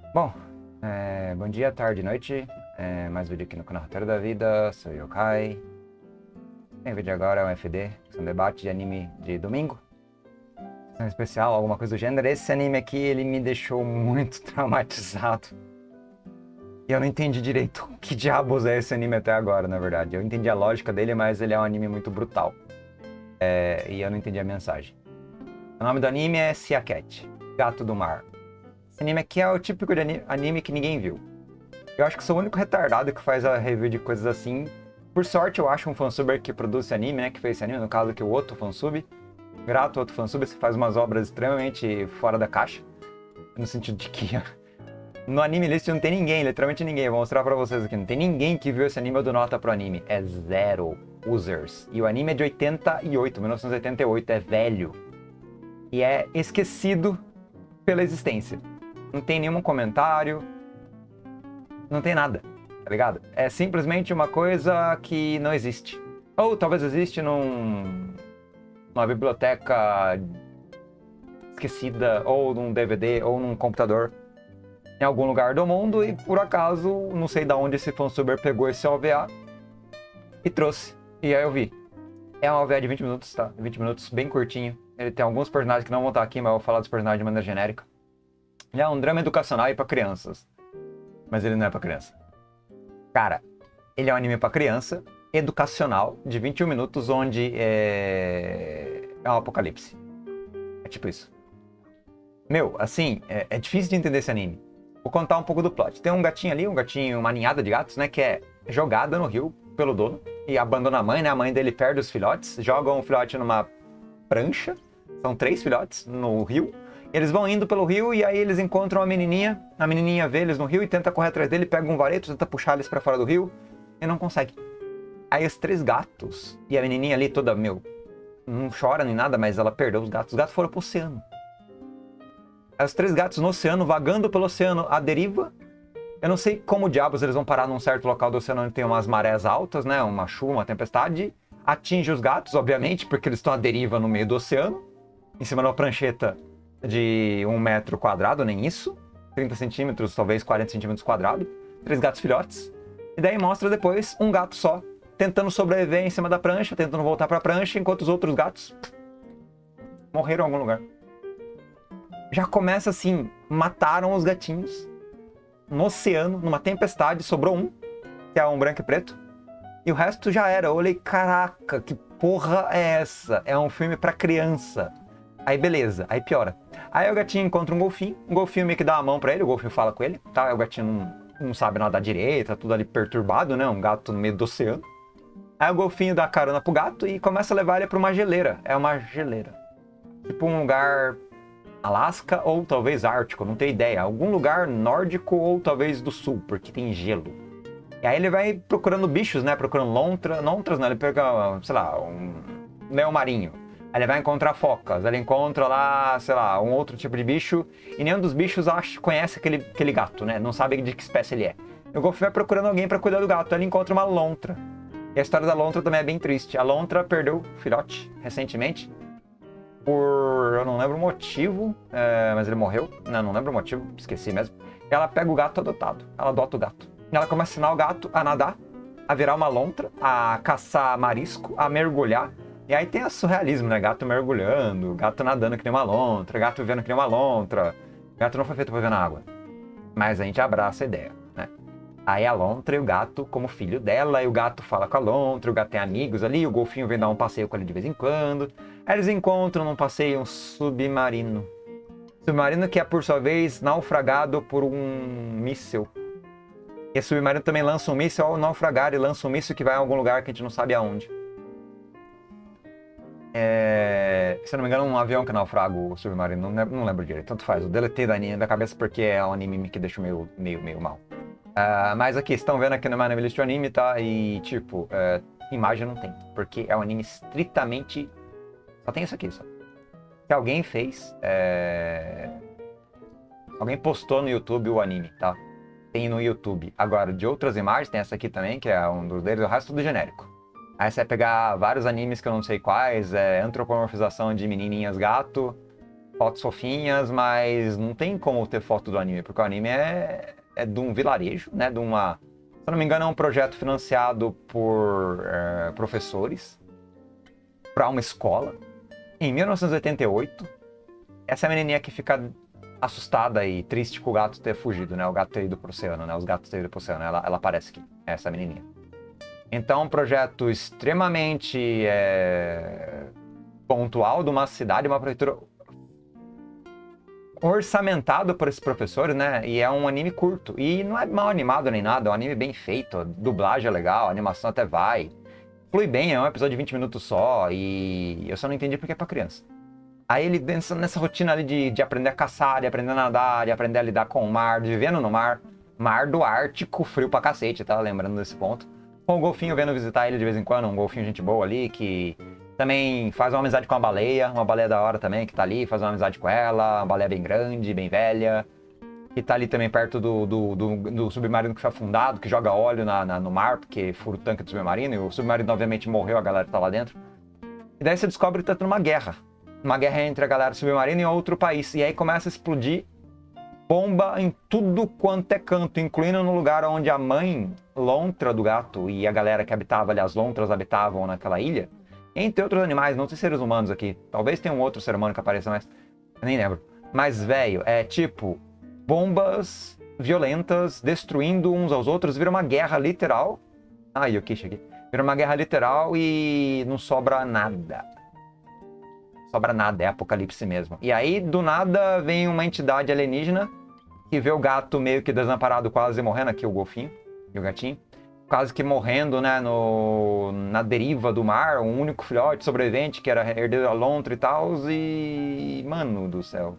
Bom, bom dia, tarde, noite. Mais vídeo aqui no canal Roteiro da Vida. Sou eu, Kai. Tem vídeo agora, é um FD, um debate de anime de domingo. Um especial, alguma coisa do gênero. Esse anime aqui, ele me deixou muito traumatizado. E eu não entendi direito que diabos é esse anime até agora, na verdade. Eu entendi a lógica dele, mas ele é um anime muito brutal. E eu não entendi a mensagem. O nome do anime é Sea Cat, Gato do Mar. Esse anime aqui é o típico de anime que ninguém viu. Eu acho que sou o único retardado que faz a review de coisas assim. Por sorte, eu acho um fansuber que produz esse anime, né? Que fez esse anime, no caso aqui o outro fansub. Grato, outro fansub, você faz umas obras extremamente fora da caixa. No sentido de que no anime list não tem ninguém, literalmente ninguém. Vou mostrar pra vocês aqui. Não tem ninguém que viu esse anime ou deu nota pro anime. É zero users. E o anime é de 88, 1988. É velho. E é esquecido pela existência. Não tem nenhum comentário. Não tem nada, tá ligado? É simplesmente uma coisa que não existe. Ou talvez existe numa biblioteca esquecida, ou num DVD, ou num computador, em algum lugar do mundo, e por acaso, não sei de onde esse fansuber pegou esse OVA e trouxe. E aí eu vi. É um OVA de 20 minutos, tá? 20 minutos, bem curtinho. Ele tem alguns personagens que não vão estar aqui, mas eu vou falar dos personagens de maneira genérica. Ele é um drama educacional e pra crianças. Mas ele não é pra criança. Cara, ele é um anime pra criança, educacional, de 21 minutos, onde é um apocalipse. É tipo isso. Meu, assim, é difícil de entender esse anime. Vou contar um pouco do plot. Tem um gatinho ali, uma ninhada de gatos, né, que é jogada no rio pelo dono e abandona a mãe, né? A mãe dele perde os filhotes, joga um filhote numa prancha, são 3 filhotes no rio. Eles vão indo pelo rio e aí eles encontram a menininha vê eles no rio e tenta correr atrás dele, pega um vareto, tenta puxar eles pra fora do rio e não consegue. Aí os 3 gatos e a menininha ali toda, não chora nem nada, mas ela perdeu os gatos foram pro oceano. Aí os 3 gatos no oceano, vagando pelo oceano à deriva. Eu não sei como diabos eles vão parar num certo local do oceano onde tem umas marés altas, né, uma chuva, uma tempestade. Atinge os gatos, obviamente, porque eles estão à deriva no meio do oceano, em cima de uma prancheta de 1 metro quadrado, nem isso, 30 centímetros, talvez 40 centímetros quadrado, 3 gatos filhotes, e daí mostra depois um gato só, tentando sobreviver em cima da prancha, tentando voltar pra prancha, enquanto os outros gatos morreram em algum lugar. Já começa assim, mataram os gatinhos, no oceano, numa tempestade, sobrou um, que é um branco e preto, e o resto já era. Eu olhei, caraca, que porra é essa? É um filme pra criança. Aí beleza, aí piora. Aí o gatinho encontra um golfinho meio que dá a mão pra ele, o golfinho fala com ele, tá? Aí o gatinho não sabe nadar direito, tá tudo ali perturbado, né? Um gato no meio do oceano. Aí o golfinho dá carona pro gato e começa a levar ele pra uma geleira. É uma geleira. Tipo um lugar Alasca ou talvez Ártico, não tenho ideia. Algum lugar nórdico ou talvez do sul, porque tem gelo. E aí ele vai procurando bichos, né? Procurando lontras, né? Ele pega, sei lá, um leão marinho. Aí ele vai encontrar focas, ele encontra lá, sei lá, um outro tipo de bicho, e nenhum dos bichos conhece aquele gato, né? Não sabe de que espécie ele é. E o golfinho vai procurando alguém pra cuidar do gato, aí ele encontra uma lontra. E a história da lontra também é bem triste. A lontra perdeu o filhote recentemente, eu não lembro o motivo, mas ele morreu. Não lembro o motivo, esqueci mesmo. E ela pega o gato adotado, ela adota o gato. E ela começa a ensinar o gato a nadar, a virar uma lontra, a caçar marisco, a mergulhar. E aí tem o surrealismo, né? Gato mergulhando, gato nadando que nem uma lontra, gato vivendo que nem uma lontra. Gato não foi feito pra viver na água. Mas a gente abraça a ideia, né? Aí a lontra e o gato como filho dela, e o gato fala com a lontra, o gato tem amigos ali, o golfinho vem dar um passeio com ele de vez em quando. Aí eles encontram num passeio um submarino. Submarino que é, por sua vez, naufragado por um míssil. E esse submarino também lança um míssil ao naufragar, e lança um míssil que vai a algum lugar que a gente não sabe aonde. Se eu não me engano, um avião que naufraga o submarino, não lembro direito, tanto faz. Eu deletei da cabeça porque é um anime que deixa meio mal. Mas aqui, estão vendo aqui no meu anime list o anime, tá? E tipo, imagem não tem, porque é um anime estritamente... Só tem isso aqui, só. Que alguém fez, alguém postou no YouTube o anime, tá? Tem no YouTube. Agora, de outras imagens, tem essa aqui também, que é um dos deles, o resto tudo genérico. Aí você vai pegar vários animes que eu não sei quais, antropomorfização de menininhas gato, fotos fofinhas, mas não tem como ter foto do anime, porque o anime é de um vilarejo, né? De uma... Se eu não me engano, é um projeto financiado por professores para uma escola. Em 1988, essa menininha que fica assustada e triste com o gato ter fugido, né? O gato ter ido pro oceano, né? Os gatos ter ido pro oceano. Ela aparece aqui, essa menininha. Então, um projeto extremamente pontual de uma cidade, uma prefeitura orçamentado por esses professores, né? E é um anime curto. E não é mal animado nem nada, é um anime bem feito. A dublagem é legal, a animação até vai. Flui bem, é um episódio de 20 minutos só. E eu só não entendi porque é pra criança. Aí ele nessa rotina ali de aprender a caçar, de aprender a nadar, de aprender a lidar com o mar, de vivendo no mar. Mar do Ártico, frio pra cacete, tá? Lembrando desse ponto. Com o golfinho vendo visitar ele de vez em quando, um golfinho gente boa ali, que também faz uma amizade com uma baleia da hora também, que tá ali, faz uma amizade com ela, uma baleia bem grande, bem velha, que tá ali também perto do submarino que foi afundado, que joga óleo no mar, porque fura o tanque do submarino, e o submarino obviamente morreu, a galera que tá lá dentro. E daí você descobre que tá tendo uma guerra entre a galera do submarino e outro país, e aí começa a explodir bomba em tudo quanto é canto, incluindo no lugar onde a mãe lontra do gato e a galera que habitava ali, as lontras habitavam naquela ilha, entre outros animais, não tem seres humanos aqui. Talvez tenha um outro ser humano que apareça, mas eu nem lembro. Mas, velho, é tipo bombas violentas destruindo uns aos outros, vira uma guerra literal. Ai, o Kish aqui. Vira uma guerra literal e não sobra nada. Sobra nada, é apocalipse mesmo. E aí, do nada, vem uma entidade alienígena que vê o gato meio que desamparado, quase morrendo, aqui o golfinho e o gatinho, quase que morrendo, né, na deriva do mar, um único filhote sobrevivente que era herdeiro da lontra e tal, e... mano do céu.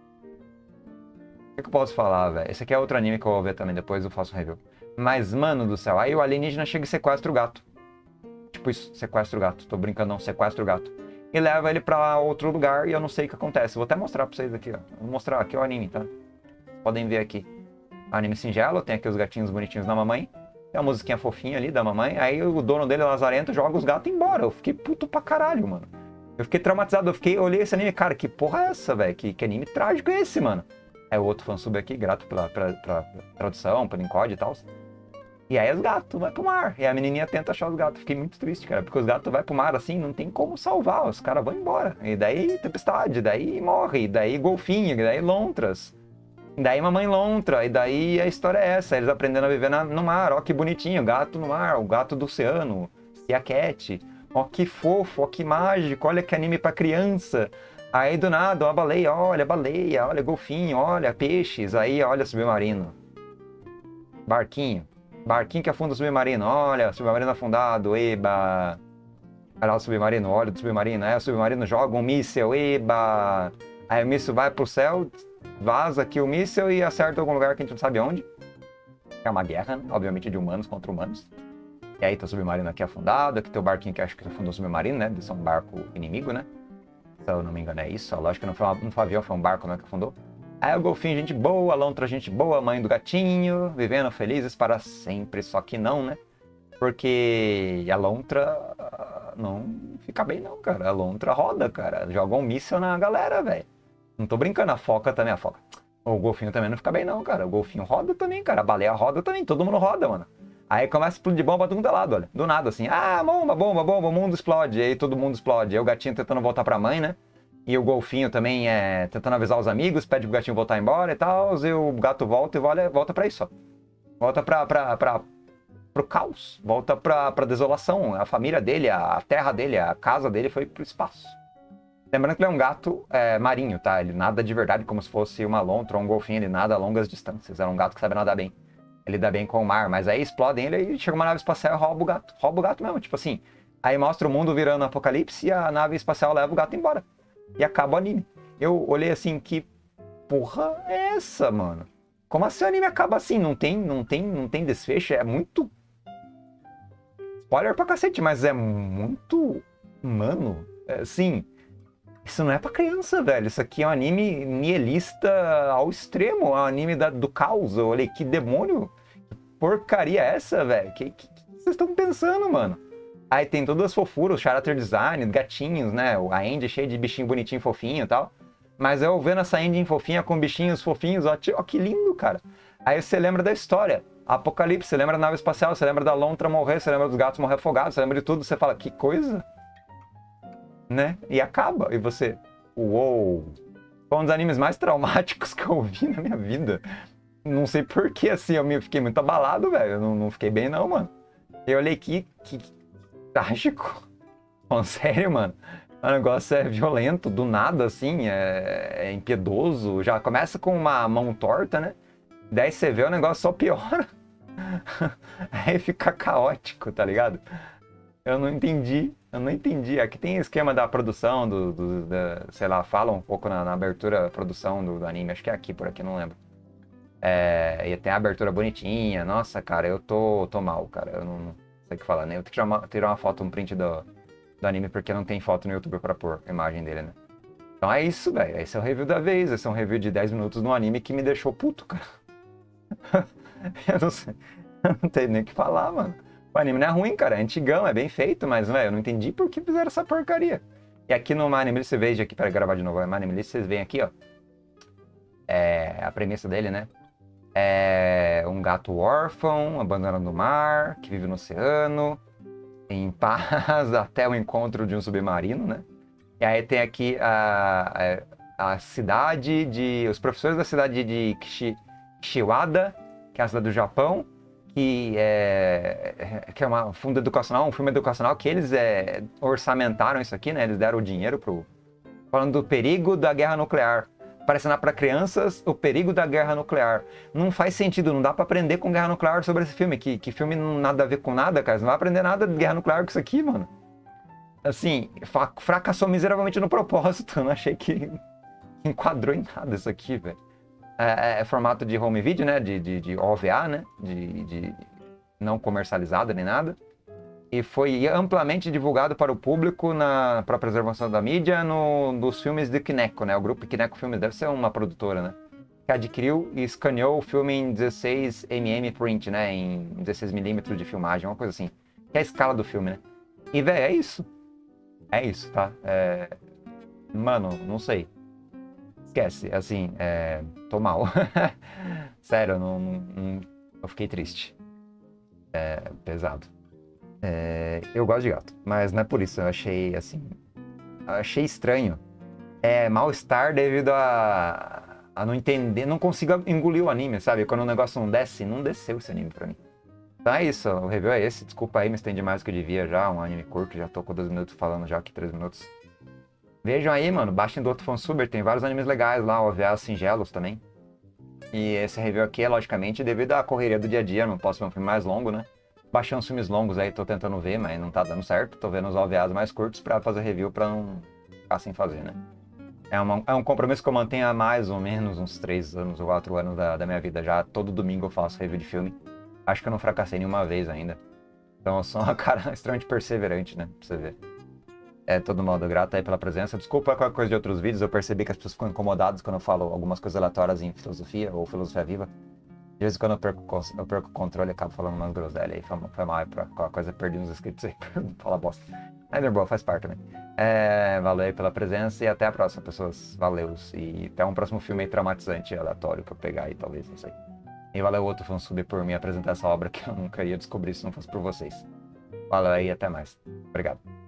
O que eu posso falar, velho? Esse aqui é outro anime que eu vou ver também, depois eu faço um review. Mas, mano do céu, aí o alienígena chega e sequestra o gato. Tipo isso, sequestra o gato. Tô brincando não, sequestra o gato. E leva ele pra outro lugar e eu não sei o que acontece. Vou até mostrar pra vocês aqui, ó. Vou mostrar aqui o anime, tá? Podem ver aqui. Anime singelo, tem aqui os gatinhos bonitinhos da mamãe. Tem uma musiquinha fofinha ali da mamãe. Aí o dono dele, Lazarento, joga os gatos embora. Eu fiquei puto pra caralho, mano. Eu fiquei traumatizado. Eu olhei esse anime, cara, que porra é essa, velho? Que anime trágico é esse, mano? É o outro fansub aqui, grato pela tradução, pelo encode e tal. E aí os gatos vão pro mar. E a menininha tenta achar os gatos. Fiquei muito triste, cara. Porque os gatos vão pro mar assim, não tem como salvar. Os caras vão embora. E daí tempestade, daí morre, daí golfinho, daí lontras. Daí mamãe lontra, e daí a história é essa, eles aprendendo a viver no mar, ó que bonitinho, gato no mar, o gato do oceano, e a Cat, ó que fofo, ó que mágico, olha que anime pra criança. Aí do nada, ó baleia, olha golfinho, olha peixes, aí olha submarino. Barquinho que afunda o submarino, olha, submarino afundado, eba. Olha lá o submarino, olha o submarino, aí o submarino joga um míssel, eba. Aí o míssel vai pro céu, vaza aqui o míssel e acerta algum lugar que a gente não sabe onde. É uma guerra, né? Obviamente, de humanos contra humanos. E aí tá o submarino aqui afundado, aqui tem o barquinho que acho que afundou o submarino, né? Deve ser um barco inimigo, né? Se eu não me engano é isso. A lógica não foi um avião, foi um barco, né, que afundou. Aí o golfinho, gente boa, a lontra, gente boa, mãe do gatinho, vivendo felizes para sempre. Só que não, né? Porque a lontra não fica bem não, cara. A lontra roda, cara. Joga um míssel na galera, velho. Não tô brincando, a foca também, a foca. O golfinho também não fica bem não, cara. O golfinho roda também, cara. A baleia roda também, todo mundo roda, mano. Aí começa a explodir bomba do lado, olha. Do nada, assim. Ah, bomba, o mundo explode. E aí todo mundo explode. Aí o gatinho tentando voltar pra mãe, né? E o golfinho também tentando avisar os amigos, pede pro gatinho voltar embora e tal. E o gato volta e volta pra isso, ó. Volta pro caos. Volta pra desolação. A família dele, a terra dele, a casa dele foi pro espaço. Lembrando que ele é um gato marinho, tá? Ele nada de verdade como se fosse uma lontra ou um golfinho. Ele nada a longas distâncias. É um gato que sabe nadar bem. Ele dá bem com o mar. Mas aí explodem ele e chega uma nave espacial e rouba o gato. Rouba o gato mesmo, tipo assim. Aí mostra o mundo virando apocalipse e a nave espacial leva o gato embora. E acaba o anime. Eu olhei assim, que porra é essa, mano? Como assim o anime acaba assim? Não tem desfecho? É muito... Spoiler pra cacete, mas é muito... Mano, assim... Isso não é pra criança, velho. Isso aqui é um anime nihilista ao extremo. É um anime do caos. Eu olhei, que demônio? Que porcaria é essa, velho? Que vocês estão pensando, mano? Aí tem todas as fofuras, o character design, gatinhos, né? A Andy cheia de bichinho bonitinho, fofinho e tal. Mas eu vendo essa engine fofinha com bichinhos fofinhos, ó, ó que lindo, cara. Aí você lembra da história. Apocalipse, você lembra da nave espacial, você lembra da lontra morrer, você lembra dos gatos morrer afogados, você lembra de tudo, você fala, que coisa, né? E acaba, e você, uou, foi um dos animes mais traumáticos que eu vi na minha vida. Não sei por que, assim, eu fiquei muito abalado, velho, eu não fiquei bem não, mano. Eu olhei que trágico, falando sério, mano. O negócio é violento, do nada, assim, é impiedoso, já começa com uma mão torta, né? Daí você vê o negócio só piora. Aí fica caótico, tá ligado? Eu não entendi. Aqui tem esquema da produção, sei lá, fala um pouco na abertura, produção do anime. Acho que é aqui, por aqui, não lembro. E tem a abertura bonitinha. Nossa, cara, eu tô mal, cara. Eu não sei o que falar, né? Eu tenho que tirar uma foto, um print do anime, porque não tem foto no YouTube pra pôr a imagem dele, né? Então é isso, velho. Esse é o review da vez. Esse é um review de 10 minutos no anime que me deixou puto, cara. Eu não sei. Eu não tenho nem o que falar, mano. O anime não é ruim, cara. É antigão, é bem feito, mas, velho, eu não entendi por que fizeram essa porcaria. E aqui no My Anime List, você veja aqui, para gravar de novo, o My Anime List, vocês veem aqui, ó. A premissa dele, né? É um gato órfão, abandonado no mar, que vive no oceano, em paz, até o encontro de um submarino, né? E aí tem aqui a cidade os professores da cidade de Kishiwada, que é a cidade do Japão, que é um filme educacional que eles orçamentaram isso aqui, né? Eles deram o dinheiro falando do perigo da guerra nuclear. Para ensinar para crianças o perigo da guerra nuclear. Não faz sentido, não dá para aprender com guerra nuclear sobre esse filme. Que filme não nada a ver com nada, cara. Você não vai aprender nada de guerra nuclear com isso aqui, mano. Assim, fracassou miseravelmente no propósito. Eu não achei que enquadrou em nada isso aqui, velho. É formato de home video, né? De OVA, né? De não comercializado nem nada. E foi amplamente divulgado para o público para a preservação da mídia nos filmes de Kineko, né? O grupo Kineko Filmes deve ser uma produtora, né? Que adquiriu e escaneou o filme em 16mm print, né? Em 16mm de filmagem, uma coisa assim. Que é a escala do filme, né? E, velho, é isso. É isso, tá? Mano, não sei. Esquece, assim, tô mal. Sério, eu fiquei triste. Pesado. Eu gosto de gato, mas não é por isso. Eu achei, assim, estranho. Mal-estar devido a não entender, não consigo engolir o anime, sabe? Quando o negócio não desce, não desceu esse anime pra mim. Então é isso, o review é esse. Desculpa aí, me estendi mais do que eu devia já. Um anime curto, já tô com 2 minutos falando já aqui, 3 minutos. Vejam aí, mano, baixem do outro Fansuber, tem vários animes legais lá, OVAs singelos também. E esse review aqui é, logicamente, devido à correria do dia a dia, não posso ver um filme mais longo, né? Baixei uns filmes longos aí, tô tentando ver, mas não tá dando certo. Tô vendo os OVAs mais curtos pra fazer review pra não ficar sem fazer, né? É um compromisso que eu mantenho há mais ou menos uns 3 anos ou 4 anos da minha vida já. Todo domingo eu faço review de filme. Acho que eu não fracassei nenhuma vez ainda. Então eu sou uma cara extremamente perseverante, né? Pra você ver. Todo modo, grato aí pela presença. Desculpa qualquer coisa de outros vídeos, eu percebi que as pessoas ficam incomodadas quando eu falo algumas coisas aleatórias em filosofia ou filosofia viva. De vez em quando eu perco o controle e acabo falando umas groselhas aí. Foi mal aí pra qualquer coisa, perdi uns inscritos aí por falar bosta. Mas boa, faz parte também. Valeu aí pela presença e até a próxima, pessoas. Valeus. E até um próximo filme aí traumatizante, aleatório pra eu pegar aí, talvez, não sei. E valeu outro Fansub por me apresentar essa obra que eu nunca ia descobrir se não fosse por vocês. Valeu aí e até mais. Obrigado.